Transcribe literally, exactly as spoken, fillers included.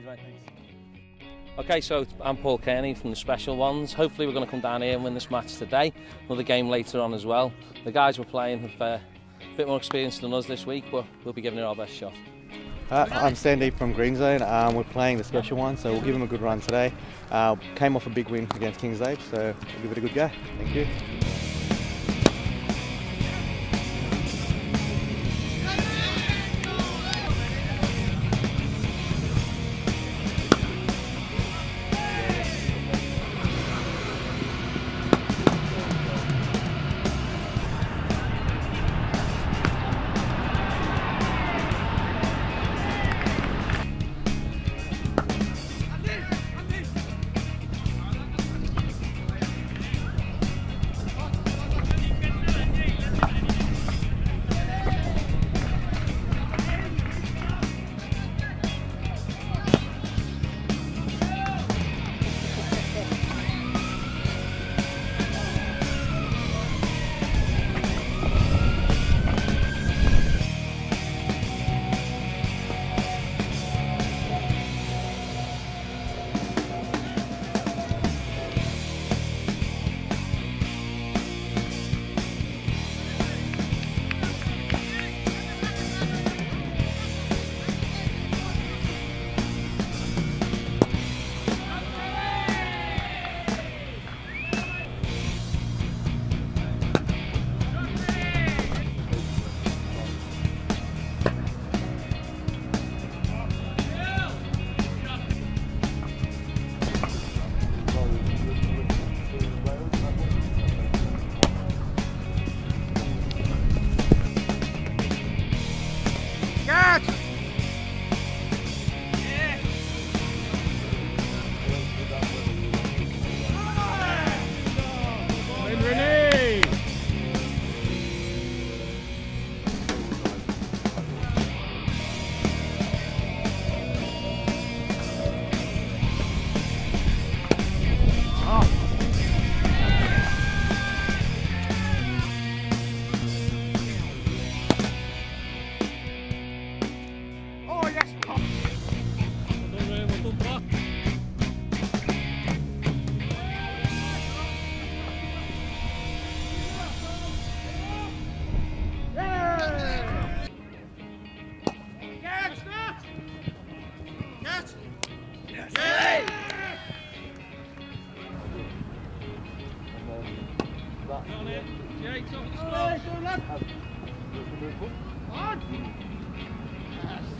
Cheers, mate. Okay, so I'm Paul Kearney from the Special Ones. Hopefully we're going to come down here and win this match today. Another game later on as well. The guys we're playing have uh, a bit more experience than us this week, but we'll be giving it our best shot. Uh, I'm Sandeep from Green Zone. Um, we're playing the Special Ones, so we'll give them a good run today. Uh, came off a big win against Kingsley, so we'll give it a good go. Thank you. Yes.